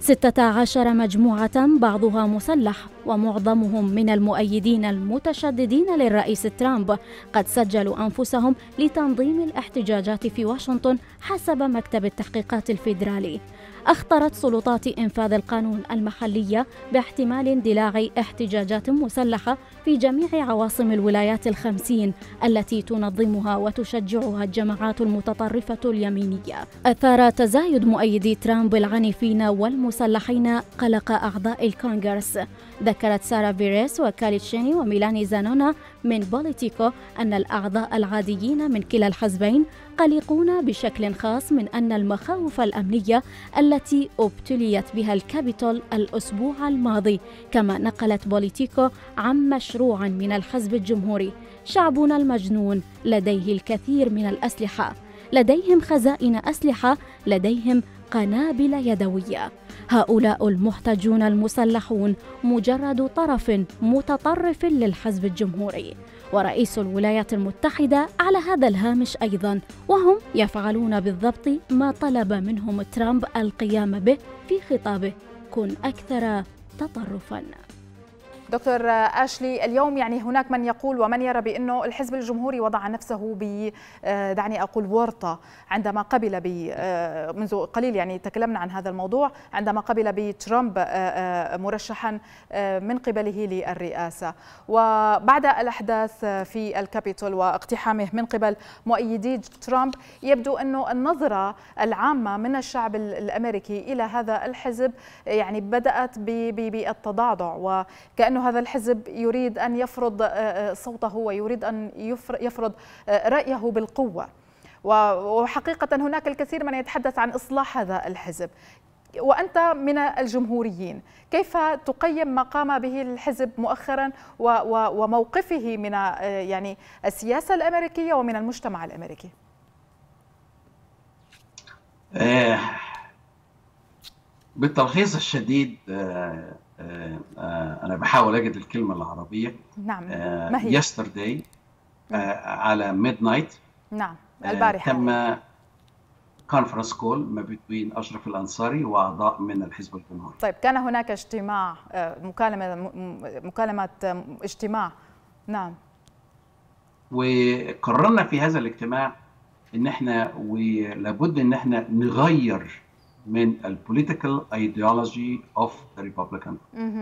16 مجموعة بعضها مسلح ومعظمهم من المؤيدين المتشددين للرئيس ترامب قد سجلوا أنفسهم لتنظيم الاحتجاجات في واشنطن حسب مكتب التحقيقات الفيدرالي. أخطرت سلطات إنفاذ القانون المحلية باحتمال اندلاع احتجاجات مسلحة في جميع عواصم الولايات ال50 التي تنظمها وتشجعها الجماعات المتطرفة اليمينية. أثار تزايد مؤيدي ترامب العنيفين والمسلحين قلق أعضاء الكونغرس. ذكرت سارة فيريس وكالي تشيني وميلاني زانونا من بوليتيكو أن الأعضاء العاديين من كلا الحزبين قلقون بشكل خاص من أن المخاوف الأمنية التي ابتليت بها الكابيتول الأسبوع الماضي. كما نقلت بوليتيكو عن مشروع من الحزب الجمهوري: شعبنا المجنون لديه الكثير من الأسلحة، لديهم خزائن أسلحة، لديهم قنابل يدوية. هؤلاء المحتجون المسلحون مجرد طرف متطرف للحزب الجمهوري. ورئيس الولايات المتحدة على هذا الهامش أيضا، وهم يفعلون بالضبط ما طلب منهم ترامب القيام به في خطابه: كن أكثر تطرفا. دكتور آشلي، اليوم يعني هناك من يقول ومن يرى بأنه الحزب الجمهوري وضع نفسه دعني أقول ورطة عندما قبل منذ قليل، يعني تكلمنا عن هذا الموضوع، عندما قبل بترامب مرشحا من قبله للرئاسة، وبعد الأحداث في الكابيتول واقتحامه من قبل مؤيدي ترامب يبدو أنه النظرة العامة من الشعب الأمريكي إلى هذا الحزب يعني بدأت بالتضعضع، وكأنه هذا الحزب يريد أن يفرض صوته ويريد أن يفرض رأيه بالقوة. وحقيقة هناك الكثير من يتحدث عن إصلاح هذا الحزب، وأنت من الجمهوريين، كيف تقيم ما قام به الحزب مؤخرا وموقفه من يعني السياسة الأمريكية ومن المجتمع الأمريكي؟ بالتلخيص الشديد، أنا بحاول أجد الكلمة العربية. نعم، ما هي؟ yesterday على midnight، نعم، البارحة، تم كونفرنس كول ما بين أشرف الأنصاري وأعضاء من الحزب الجمهوري. طيب، كان هناك اجتماع، مكالمة اجتماع، نعم، وقررنا في هذا الاجتماع إن احنا ولابد إن احنا نغير من البوليتيكال ايديولوجي اوف ذا ريبابليكان.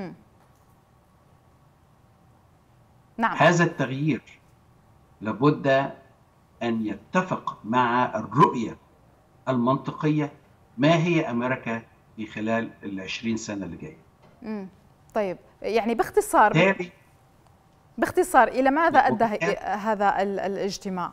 نعم. هذا التغيير لابد ان يتفق مع الرؤيه المنطقيه ما هي امريكا في خلال ال20 سنه اللي جايه. طيب، يعني باختصار الى ماذا ادى هذا الاجتماع؟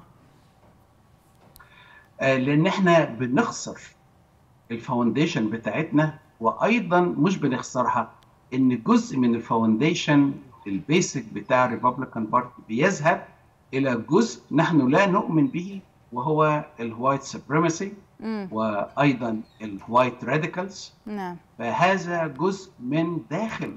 لان احنا بنخسر الفاونديشن بتاعتنا، وايضا مش بنخسرها، ان جزء من الفاونديشن البيسك بتاع الريبابليكان بارتي بيذهب الى جزء نحن لا نؤمن به، وهو الوايت سوبريماسي وايضا الوايت راديكالز. نعم. فهذا جزء من داخل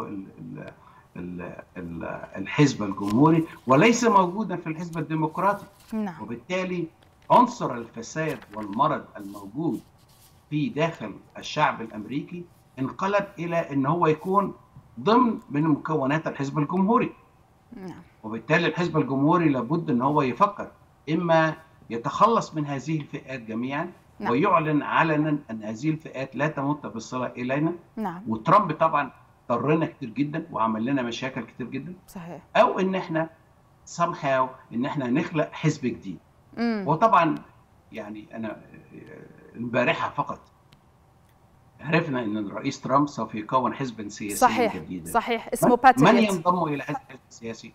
الحزب الجمهوري وليس موجودا في الحزب الديمقراطي. نعم. وبالتالي عنصر الفساد والمرض الموجود في داخل الشعب الامريكي انقلب الى ان هو يكون ضمن من مكونات الحزب الجمهوري. نعم. وبالتالي الحزب الجمهوري لابد ان هو يفكر اما يتخلص من هذه الفئات جميعا. نعم. ويعلن علنا ان هذه الفئات لا تمت بالصله الينا. نعم. وترامب طبعا ضرنا كتير جدا وعمل لنا مشاكل كتير جدا. صحيح. او ان احنا somehow ان احنا نخلق حزب جديد. وطبعا يعني انا البارحه فقط عرفنا ان الرئيس ترامب سوف يكون حزبا سياسيا جديدا. صحيح، اسمه باتريوت. من ينضم الى هذا الحزب السياسي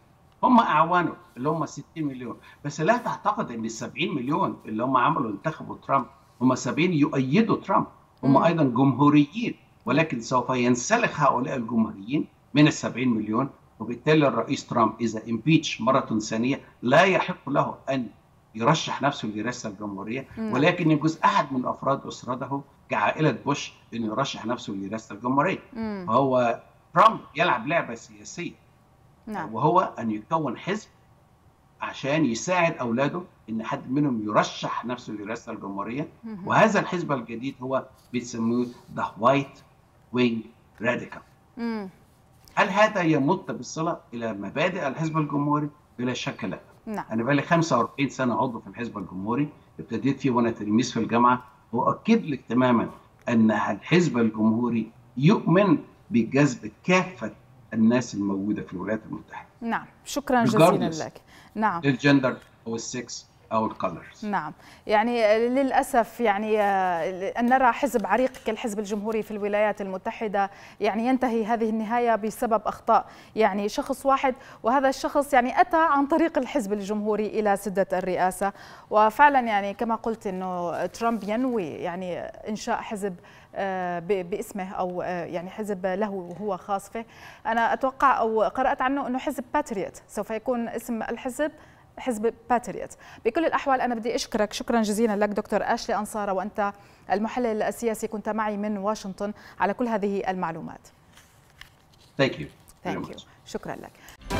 هم اعوانه اللي هم 60 مليون. بس لا تعتقد ان ال 70 مليون اللي هم عملوا انتخبوا ترامب هم 70 يؤيدوا ترامب، هم ايضا جمهوريين، ولكن سوف ينسلخ هؤلاء الجمهوريين من ال 70 مليون، وبالتالي الرئيس ترامب اذا امبيتش مره ثانيه لا يحق له ان يرشح نفسه لرئاسه الجمهوريه، ولكن يجوز احد من افراد اسرته كعائله بوش انه يرشح نفسه لرئاسه الجمهوريه. فهو ترامب يلعب لعبه سياسيه، وهو ان يكون حزب عشان يساعد اولاده ان حد منهم يرشح نفسه لرئاسه الجمهوريه، وهذا الحزب الجديد هو بيسموه ذا وايت وينج راديكال. هل هذا يمت بالصله الى مبادئ الحزب الجمهوري؟ بلا شك لا. انا بقالي 45 سنه عضو في الحزب الجمهوري، ابتديت فيه وانا تلميذ في الجامعه، واؤكد لك تماما ان الحزب الجمهوري يؤمن بجذب كافه الناس الموجوده في الولايات المتحده. نعم، شكرا جزيلا لك. نعم، الجندر او السكس او الكالرز. نعم، يعني للاسف يعني ان نرى حزب عريق كالحزب الجمهوري في الولايات المتحده يعني ينتهي هذه النهايه بسبب اخطاء يعني شخص واحد، وهذا الشخص يعني اتى عن طريق الحزب الجمهوري الى سده الرئاسه. وفعلا يعني كما قلت انه ترامب ينوي يعني انشاء حزب باسمه او يعني حزب له وهو خاص فيه. انا اتوقع او قرات عنه انه حزب باتريوت، سوف يكون اسم الحزب حزب باتريوت. بكل الأحوال أنا بدي أشكرك شكرا جزيلا لك دكتور أشلي أنصارة، وأنت المحلل السياسي كنت معي من واشنطن، على كل هذه المعلومات. Thank you. شكرا لك.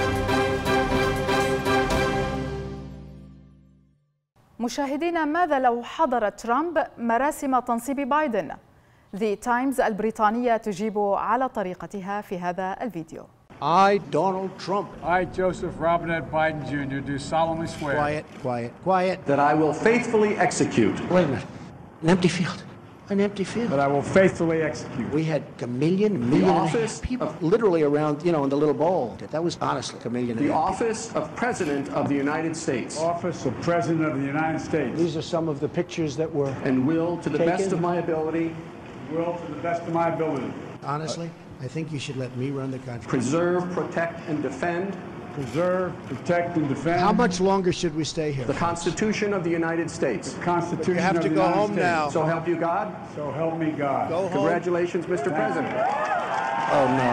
مشاهدينا، ماذا لو حضر ترامب مراسم تنصيب بايدن؟ The Times البريطانية تجيب على طريقتها في هذا الفيديو. I, Donald Trump. I, Joseph Robinette Biden Jr., do solemnly swear. Quiet. That I will faithfully execute. Wait a minute. An empty field. An empty field. That I will faithfully execute. We had a million and a half people literally around, in the little bowl. That was honestly a million and a half. The office of President of the United States. Office of President of the United States. These are some of the pictures that were And will, to the best of my ability. Will, to the best of my ability. Honestly, I think you should let me run the country. Preserve, protect, and defend. Preserve, protect, and defend. How much longer should we stay here? The Constitution of the United States. The Constitution you have of to the go United home States. now. So help you God. So help me God. Go home. Congratulations, Mr. President. Oh no.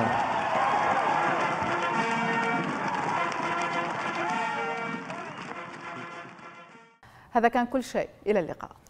هذا كان كل شيء، إلى اللقاء.